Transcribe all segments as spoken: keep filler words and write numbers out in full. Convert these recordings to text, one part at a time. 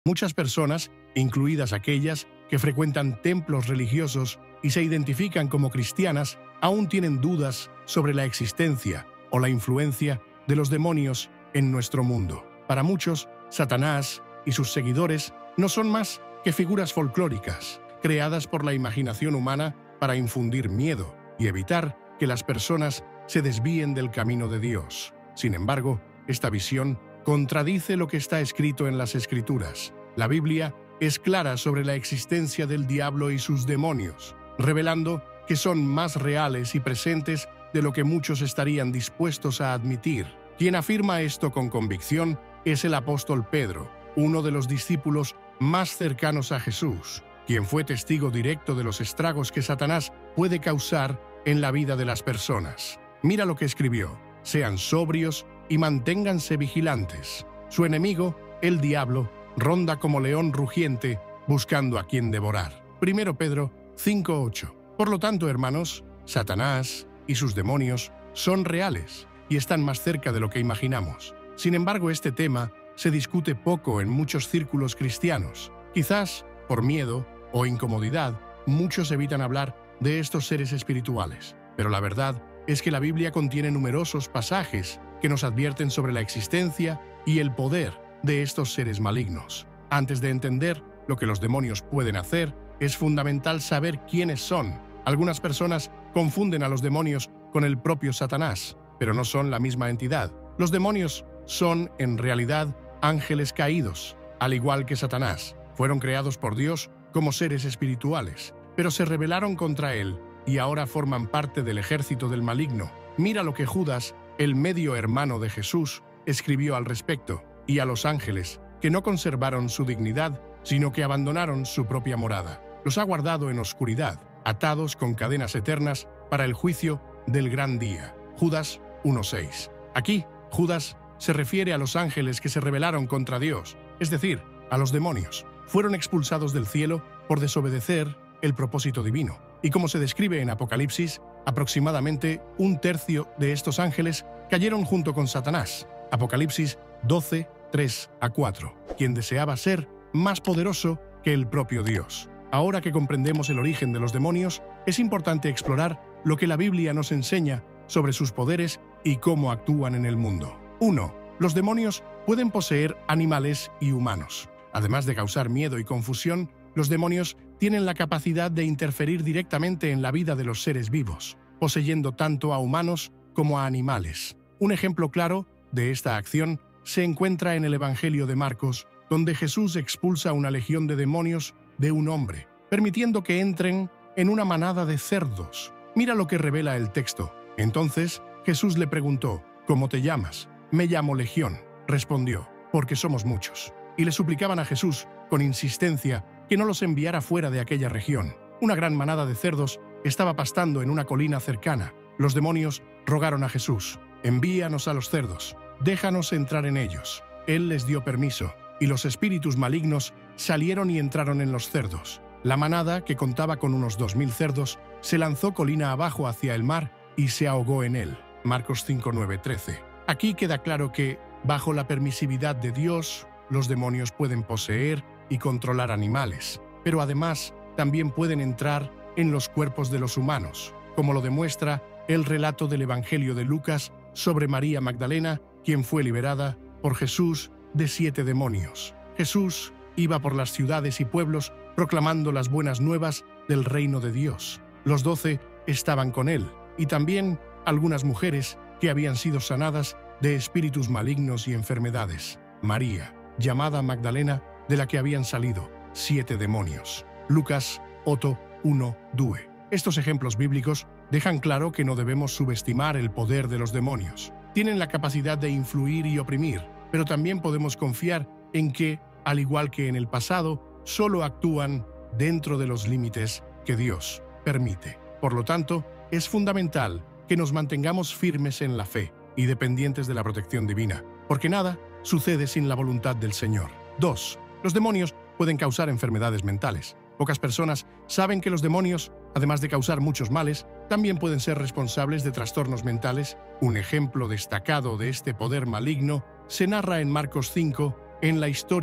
Muchas personas, incluidas aquellas que frecuentan templos religiosos y se identifican como cristianas, aún tienen dudas sobre la existencia o la influencia de los demonios en nuestro mundo. Para muchos, Satanás y sus seguidores no son más que figuras folclóricas, creadas por la imaginación humana para infundir miedo y evitar que las personas se desvíen del camino de Dios. Sin embargo, esta visión contradice lo que está escrito en las Escrituras. La Biblia es clara sobre la existencia del diablo y sus demonios, revelando que son más reales y presentes de lo que muchos estarían dispuestos a admitir. Quien afirma esto con convicción es el apóstol Pedro, uno de los discípulos más cercanos a Jesús, quien fue testigo directo de los estragos que Satanás puede causar en la vida de las personas. Mira lo que escribió: sean sobrios y manténganse vigilantes. Su enemigo, el diablo, ronda como león rugiente buscando a quien devorar. Primero Pedro cinco ocho. Por lo tanto, hermanos, Satanás y sus demonios son reales y están más cerca de lo que imaginamos. Sin embargo, este tema se discute poco en muchos círculos cristianos. Quizás, por miedo o incomodidad, muchos evitan hablar de estos seres espirituales. Pero la verdad es que la Biblia contiene numerosos pasajes que nos advierten sobre la existencia y el poder de estos seres malignos. Antes de entender lo que los demonios pueden hacer, es fundamental saber quiénes son. Algunas personas confunden a los demonios con el propio Satanás, pero no son la misma entidad. Los demonios son, en realidad, ángeles caídos, al igual que Satanás. Fueron creados por Dios como seres espirituales, pero se rebelaron contra él y ahora forman parte del ejército del maligno. Mira lo que Judas, el medio hermano de Jesús, escribió al respecto: y a los ángeles, que no conservaron su dignidad, sino que abandonaron su propia morada. Los ha guardado en oscuridad, atados con cadenas eternas para el juicio del gran día. Judas uno seis. Aquí, Judas se refiere a los ángeles que se rebelaron contra Dios, es decir, a los demonios. Fueron expulsados del cielo por desobedecer el propósito divino. Y como se describe en Apocalipsis, aproximadamente un tercio de estos ángeles cayeron junto con Satanás. Apocalipsis doce, tres a cuatro, quien deseaba ser más poderoso que el propio Dios. Ahora que comprendemos el origen de los demonios, es importante explorar lo que la Biblia nos enseña sobre sus poderes y cómo actúan en el mundo. uno. Los demonios pueden poseer animales y humanos. Además de causar miedo y confusión, los demonios tienen la capacidad de interferir directamente en la vida de los seres vivos, poseyendo tanto a humanos como a animales. Un ejemplo claro de esta acción se encuentra en el Evangelio de Marcos, donde Jesús expulsa una legión de demonios de un hombre, permitiendo que entren en una manada de cerdos. Mira lo que revela el texto. Entonces Jesús le preguntó: ¿cómo te llamas? Me llamo Legión, respondió, porque somos muchos. Y le suplicaban a Jesús, con insistencia, que no los enviara fuera de aquella región. Una gran manada de cerdos estaba pastando en una colina cercana. Los demonios rogaron a Jesús: envíanos a los cerdos, déjanos entrar en ellos. Él les dio permiso, y los espíritus malignos salieron y entraron en los cerdos. La manada, que contaba con unos dos mil cerdos, se lanzó colina abajo hacia el mar y se ahogó en él. Marcos cinco, nueve, trece. Aquí queda claro que, bajo la permisividad de Dios, los demonios pueden poseer y controlar animales, pero además también pueden entrar en los cuerpos de los humanos, como lo demuestra el relato del Evangelio de Lucas sobre María Magdalena, quien fue liberada por Jesús de siete demonios. Jesús iba por las ciudades y pueblos proclamando las buenas nuevas del reino de Dios. Los doce estaban con él, y también algunas mujeres que habían sido sanadas de espíritus malignos y enfermedades. María, llamada Magdalena, de la que habían salido siete demonios. Lucas ocho, uno, dos. Estos ejemplos bíblicos dejan claro que no debemos subestimar el poder de los demonios. Tienen la capacidad de influir y oprimir, pero también podemos confiar en que, al igual que en el pasado, solo actúan dentro de los límites que Dios permite. Por lo tanto, es fundamental que nos mantengamos firmes en la fe y dependientes de la protección divina, porque nada sucede sin la voluntad del Señor. dos. Los demonios pueden causar enfermedades mentales. Pocas personas saben que los demonios, además de causar muchos males, también pueden ser responsables de trastornos mentales. Un ejemplo destacado de este poder maligno se narra en Marcos cinco, en la historia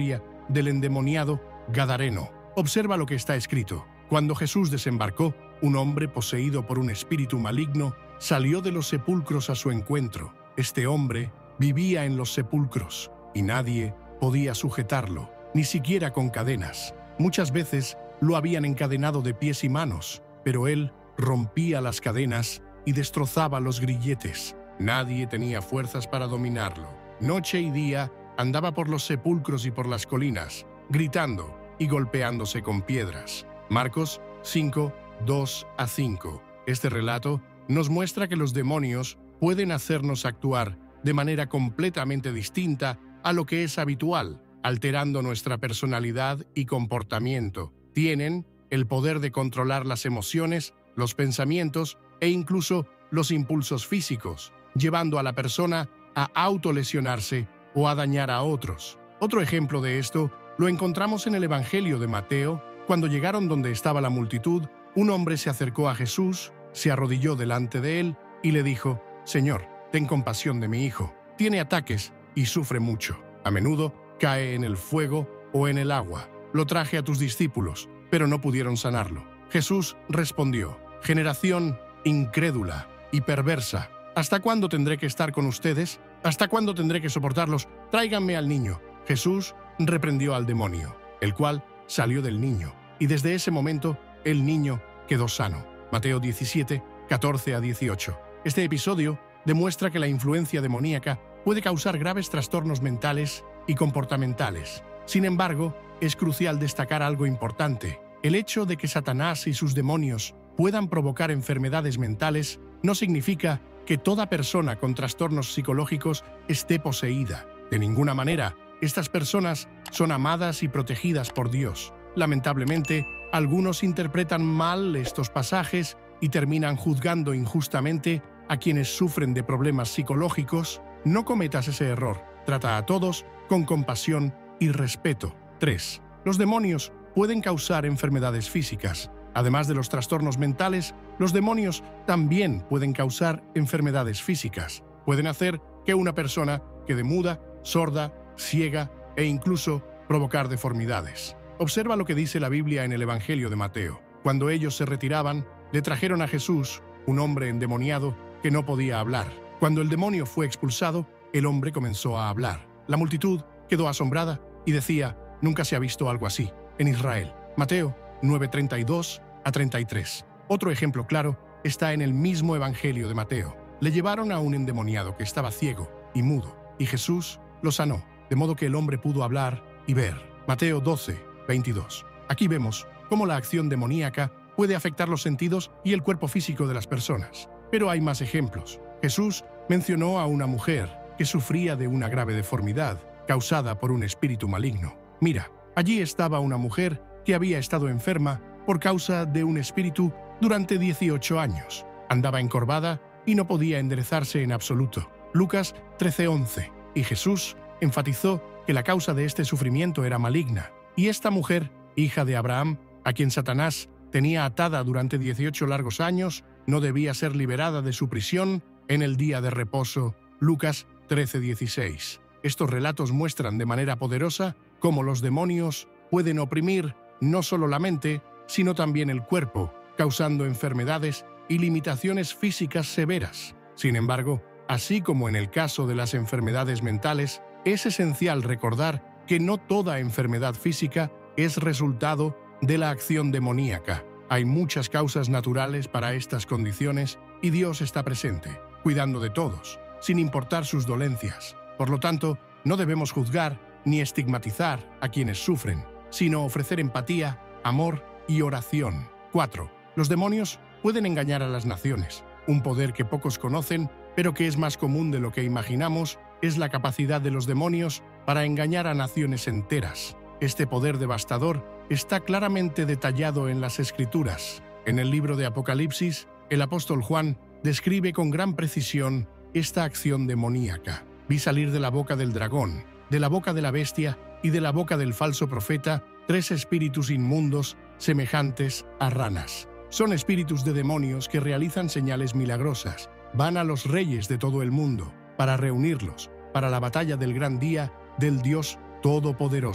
del endemoniado gadareno. Observa lo que está escrito. Cuando Jesús desembarcó, un hombre poseído por un espíritu maligno salió de los sepulcros a su encuentro. Este hombre vivía en los sepulcros y nadie podía sujetarlo, ni siquiera con cadenas. Muchas veces lo habían encadenado de pies y manos, pero él rompía las cadenas y destrozaba los grilletes. Nadie tenía fuerzas para dominarlo. Noche y día andaba por los sepulcros y por las colinas, gritando y golpeándose con piedras. Marcos cinco, dos a cinco. Este relato nos muestra que los demonios pueden hacernos actuar de manera completamente distinta a lo que es habitual, alterando nuestra personalidad y comportamiento. Tienen el poder de controlar las emociones, los pensamientos e incluso los impulsos físicos, llevando a la persona a autolesionarse o a dañar a otros. Otro ejemplo de esto lo encontramos en el Evangelio de Mateo. Cuando llegaron donde estaba la multitud, un hombre se acercó a Jesús, se arrodilló delante de él y le dijo: «Señor, ten compasión de mi hijo. Tiene ataques y sufre mucho. A menudo cae en el fuego o en el agua. Lo traje a tus discípulos, pero no pudieron sanarlo». Jesús respondió: «Generación incrédula y perversa, ¿hasta cuándo tendré que estar con ustedes? ¿Hasta cuándo tendré que soportarlos? Tráiganme al niño». Jesús reprendió al demonio, el cual salió del niño, y desde ese momento el niño quedó sano. Mateo diecisiete, catorce a dieciocho. Este episodio demuestra que la influencia demoníaca puede causar graves trastornos mentales y comportamentales. Sin embargo, es crucial destacar algo importante. El hecho de que Satanás y sus demonios puedan provocar enfermedades mentales no significa que toda persona con trastornos psicológicos esté poseída. De ninguna manera, estas personas son amadas y protegidas por Dios. Lamentablemente, algunos interpretan mal estos pasajes y terminan juzgando injustamente a quienes sufren de problemas psicológicos. No cometas ese error. Trata a todos con compasión y respeto. tres. Los demonios pueden causar enfermedades físicas. Además de los trastornos mentales, los demonios también pueden causar enfermedades físicas. Pueden hacer que una persona quede muda, sorda, ciega e incluso provocar deformidades. Observa lo que dice la Biblia en el Evangelio de Mateo. Cuando ellos se retiraban, le trajeron a Jesús un hombre endemoniado que no podía hablar. Cuando el demonio fue expulsado, el hombre comenzó a hablar. La multitud quedó asombrada y decía: «Nunca se ha visto algo así en Israel». Mateo nueve, treinta y dos a treinta y tres. Otro ejemplo claro está en el mismo Evangelio de Mateo. Le llevaron a un endemoniado que estaba ciego y mudo, y Jesús lo sanó, de modo que el hombre pudo hablar y ver. Mateo doce, veintidós. Aquí vemos cómo la acción demoníaca puede afectar los sentidos y el cuerpo físico de las personas. Pero hay más ejemplos. Jesús mencionó a una mujer que sufría de una grave deformidad causada por un espíritu maligno. Mira, allí estaba una mujer que había estado enferma por causa de un espíritu durante dieciocho años. Andaba encorvada y no podía enderezarse en absoluto. Lucas trece, once. Y Jesús enfatizó que la causa de este sufrimiento era maligna. Y esta mujer, hija de Abraham, a quien Satanás tenía atada durante dieciocho largos años, no debía ser liberada de su prisión en el día de reposo. Lucas trece, dieciséis. Estos relatos muestran de manera poderosa cómo los demonios pueden oprimir no solo la mente, sino también el cuerpo, causando enfermedades y limitaciones físicas severas. Sin embargo, así como en el caso de las enfermedades mentales, es esencial recordar que no toda enfermedad física es resultado de la acción demoníaca. Hay muchas causas naturales para estas condiciones y Dios está presente, cuidando de todos, sin importar sus dolencias. Por lo tanto, no debemos juzgar ni estigmatizar a quienes sufren, sino ofrecer empatía, amor y oración. cuatro. Los demonios pueden engañar a las naciones. Un poder que pocos conocen, pero que es más común de lo que imaginamos, es la capacidad de los demonios para engañar a naciones enteras. Este poder devastador está claramente detallado en las Escrituras. En el libro de Apocalipsis, el apóstol Juan describe con gran precisión esta acción demoníaca. Vi salir de la boca del dragón, de la boca de la bestia y de la boca del falso profeta tres espíritus inmundos semejantes a ranas. Son espíritus de demonios que realizan señales milagrosas. Van a los reyes de todo el mundo para reunirlos para la batalla del gran día del Dios Todopoderoso.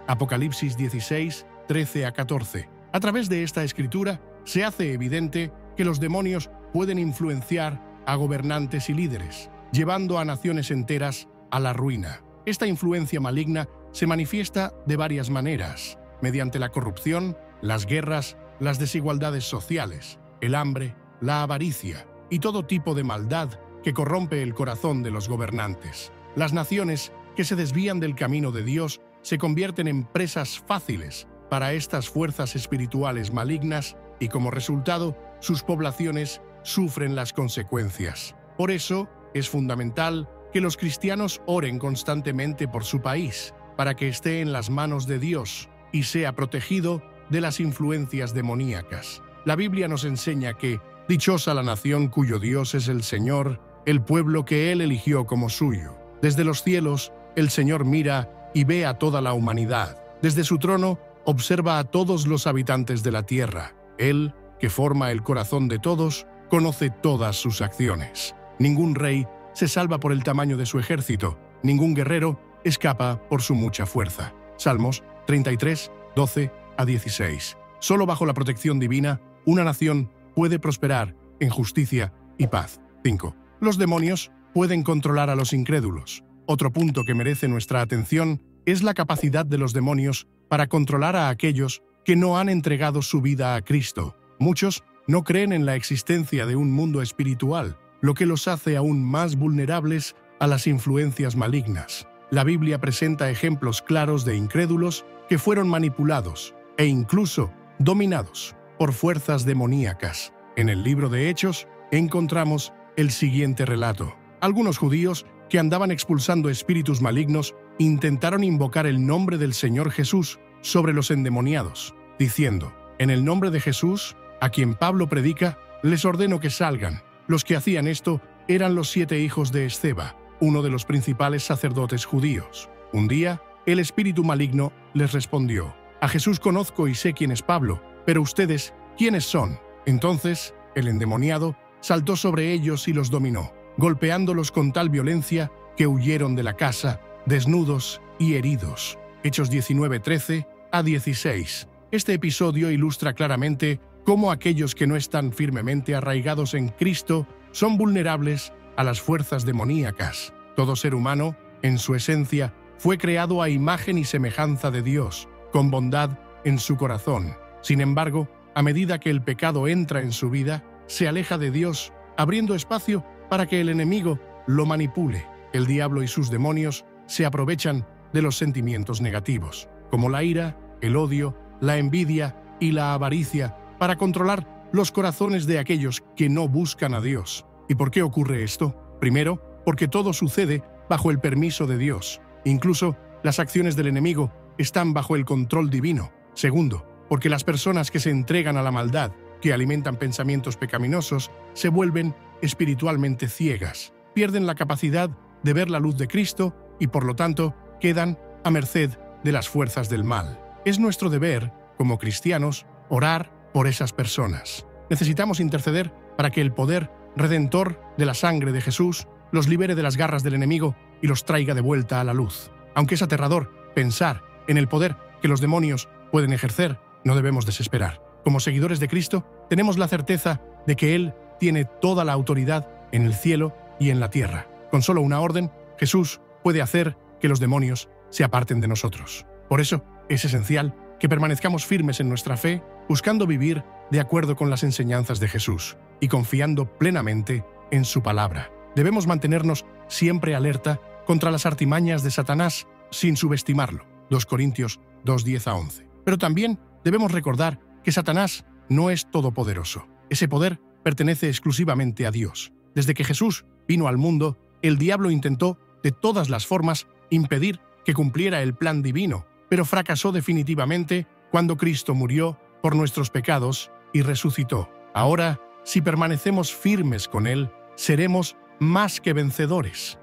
Apocalipsis dieciséis, trece a catorce. A través de esta escritura se hace evidente que los demonios pueden influenciar a gobernantes y líderes, llevando a naciones enteras a la ruina. Esta influencia maligna se manifiesta de varias maneras, mediante la corrupción, las guerras, las desigualdades sociales, el hambre, la avaricia y todo tipo de maldad que corrompe el corazón de los gobernantes. Las naciones que se desvían del camino de Dios se convierten en presas fáciles para estas fuerzas espirituales malignas y como resultado, sus poblaciones sufren las consecuencias. Por eso, es fundamental que los cristianos oren constantemente por su país, para que esté en las manos de Dios y sea protegido de las influencias demoníacas. La Biblia nos enseña que dichosa la nación cuyo Dios es el Señor, el pueblo que Él eligió como suyo. Desde los cielos, el Señor mira y ve a toda la humanidad. Desde su trono, observa a todos los habitantes de la tierra. Él, que forma el corazón de todos, conoce todas sus acciones. Ningún rey se salva por el tamaño de su ejército, ningún guerrero escapa por su mucha fuerza. Salmos treinta y tres, doce a dieciséis. Solo bajo la protección divina, una nación puede prosperar en justicia y paz. cinco. Los demonios pueden controlar a los incrédulos. Otro punto que merece nuestra atención es la capacidad de los demonios para controlar a aquellos que no han entregado su vida a Cristo. Muchos no creen en la existencia de un mundo espiritual, lo que los hace aún más vulnerables a las influencias malignas. La Biblia presenta ejemplos claros de incrédulos que fueron manipulados e incluso dominados por fuerzas demoníacas. En el libro de Hechos encontramos el siguiente relato. Algunos judíos que andaban expulsando espíritus malignos intentaron invocar el nombre del Señor Jesús sobre los endemoniados, diciendo: «En el nombre de Jesús, a quien Pablo predica, les ordeno que salgan». Los que hacían esto eran los siete hijos de Esceva, uno de los principales sacerdotes judíos. Un día, el espíritu maligno les respondió: «A Jesús conozco y sé quién es Pablo, pero ustedes, ¿quiénes son?». Entonces, el endemoniado saltó sobre ellos y los dominó, golpeándolos con tal violencia que huyeron de la casa, desnudos y heridos. Hechos diecinueve, trece a dieciséis. Este episodio ilustra claramente cómo aquellos que no están firmemente arraigados en Cristo son vulnerables a las fuerzas demoníacas. Todo ser humano, en su esencia, fue creado a imagen y semejanza de Dios, con bondad en su corazón. Sin embargo, a medida que el pecado entra en su vida, se aleja de Dios, abriendo espacio para que el enemigo lo manipule. El diablo y sus demonios se aprovechan de los sentimientos negativos, como la ira, el odio, la envidia y la avaricia, para controlar los corazones de aquellos que no buscan a Dios. ¿Y por qué ocurre esto? Primero, porque todo sucede bajo el permiso de Dios. Incluso las acciones del enemigo están bajo el control divino. Segundo, porque las personas que se entregan a la maldad, que alimentan pensamientos pecaminosos, se vuelven espiritualmente ciegas, pierden la capacidad de ver la luz de Cristo y, por lo tanto, quedan a merced de las fuerzas del mal. Es nuestro deber, como cristianos, orar por esas personas. Necesitamos interceder para que el poder redentor de la sangre de Jesús los libere de las garras del enemigo y los traiga de vuelta a la luz. Aunque es aterrador pensar en el poder que los demonios pueden ejercer, no debemos desesperar. Como seguidores de Cristo, tenemos la certeza de que Él tiene toda la autoridad en el cielo y en la tierra. Con solo una orden, Jesús puede hacer que los demonios se aparten de nosotros. Por eso, es esencial que permanezcamos firmes en nuestra fe, buscando vivir de acuerdo con las enseñanzas de Jesús y confiando plenamente en su palabra. Debemos mantenernos siempre alerta contra las artimañas de Satanás sin subestimarlo. dos Corintios dos, diez a once. Pero también debemos recordar que Satanás no es todopoderoso. Ese poder pertenece exclusivamente a Dios. Desde que Jesús vino al mundo, el diablo intentó, de todas las formas, impedir que cumpliera el plan divino, pero fracasó definitivamente cuando Cristo murió por nuestros pecados y resucitó. Ahora, si permanecemos firmes con Él, seremos más que vencedores.